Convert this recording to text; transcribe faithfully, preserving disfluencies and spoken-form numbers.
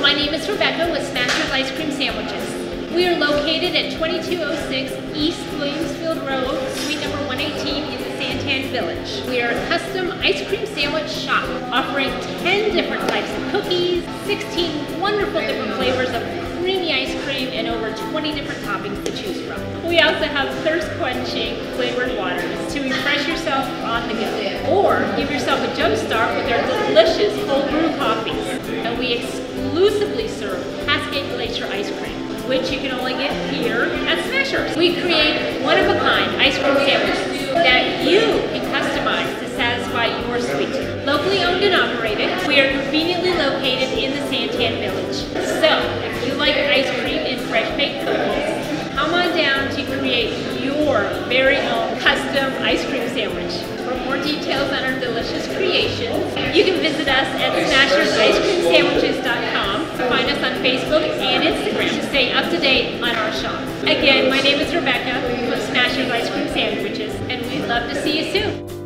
my name is Rebecca with Smashers Ice Cream Sandwiches. We are located at twenty-two oh six East Williamsfield Road, suite number one eighteen in the Santan Village. We are a custom ice cream sandwich shop offering ten different types of cookies, sixteen wonderful different flavors of creamy ice cream, and over twenty different toppings to choose from. We also have thirst-quenching flavored waters to refresh yourself on the go. Or give yourself a jump start with our delicious cold brew coffees. And we exclusively serve Cascade Glacier ice cream, which you can only get here at Smashers. We create one-of-a-kind ice cream sandwiches that you can customize to satisfy your sweet tooth. Locally owned and operated, we are conveniently located in the Santan Village. So, if you like ice cream and fresh baked cookies, come on down to create your very own custom ice cream sandwich. For more details on our delicious creations, you can visit us at smashers ice cream sandwiches dot com. Find us on Facebook and Instagram to stay up to date on our shop. Again, my name is Rebecca from Smashers Ice Cream Sandwiches, and we'd love to see you soon.